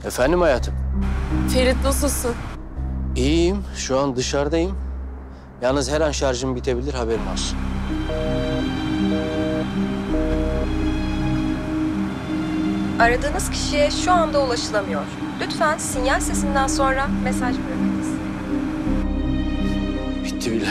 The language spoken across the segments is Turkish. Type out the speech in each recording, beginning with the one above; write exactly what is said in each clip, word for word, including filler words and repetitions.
Efendim hayatım? Ferit nasılsın? İyiyim. Şu an dışarıdayım. Yalnız her an şarjım bitebilir, haberin olsun. Aradığınız kişiye şu anda ulaşılamıyor. Lütfen sinyal sesinden sonra mesaj bırakınız. Bitti bile.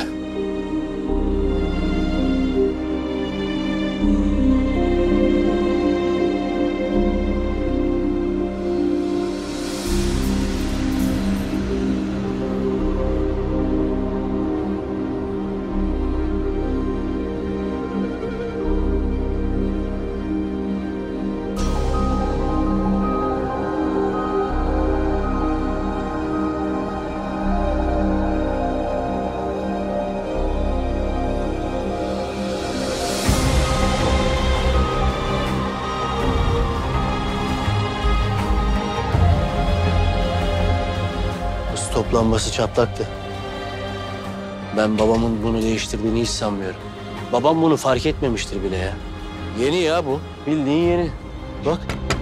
Stop lambası çatlaktı. Ben babamın bunu değiştirdiğini hiç sanmıyorum. Babam bunu fark etmemiştir bile ya. Yeni ya bu. Bildiğin yeni. Bak.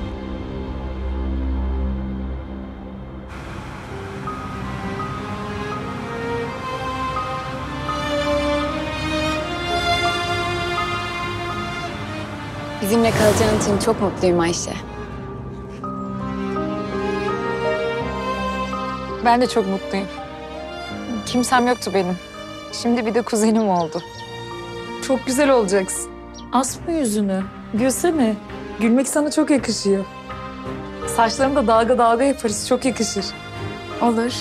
Bizimle kalacağın için çok mutluyum Ayşe. Ben de çok mutluyum. Kimsem yoktu benim. Şimdi bir de kuzenim oldu. Çok güzel olacaksın. Asma yüzünü. Gülsene. Gülmek sana çok yakışıyor. Saçlarını da dalga dalga yaparız. Çok yakışır. Olur.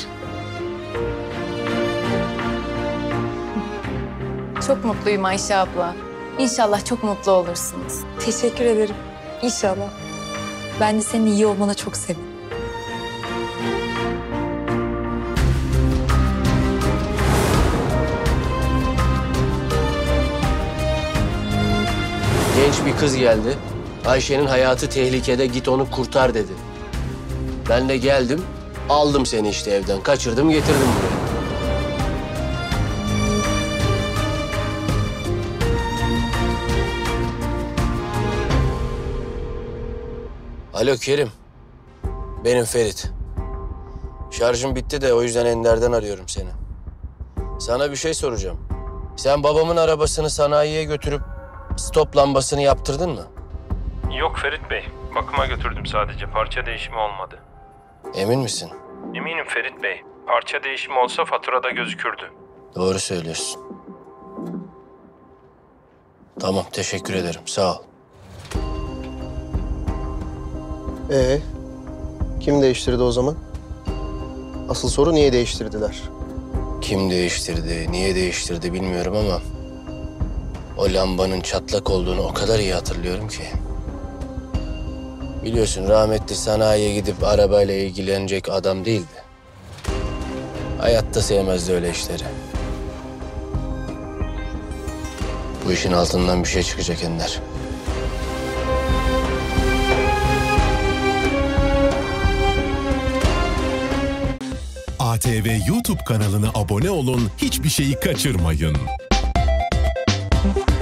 Çok mutluyum Ayşe abla. İnşallah çok mutlu olursunuz. Teşekkür ederim. İnşallah. Ben de senin iyi olmana çok sevindim. Genç bir kız geldi. Ayşe'nin hayatı tehlikede, git onu kurtar dedi. Ben de geldim, aldım seni işte evden. Kaçırdım, getirdim buraya. Alo Kerim. Benim Ferit. Şarjım bitti de o yüzden Ender'den arıyorum seni. Sana bir şey soracağım. Sen babamın arabasını sanayiye götürüp stop lambasını yaptırdın mı? Yok Ferit Bey. Bakıma götürdüm sadece. Parça değişimi olmadı. Emin misin? Eminim Ferit Bey. Parça değişimi olsa faturada gözükürdü. Doğru söylüyorsun. Tamam, teşekkür ederim. Sağ ol. Ee, kim değiştirdi o zaman? Asıl soru niye değiştirdiler? Kim değiştirdi, niye değiştirdi bilmiyorum ama o lambanın çatlak olduğunu o kadar iyi hatırlıyorum ki. Biliyorsun rahmetli sanayiye gidip arabayla ilgilenecek adam değildi. Hayatta sevmezdi öyle işleri. Bu işin altından bir şey çıkacak Ender. A T V YouTube kanalına abone olun, hiçbir şeyi kaçırmayın.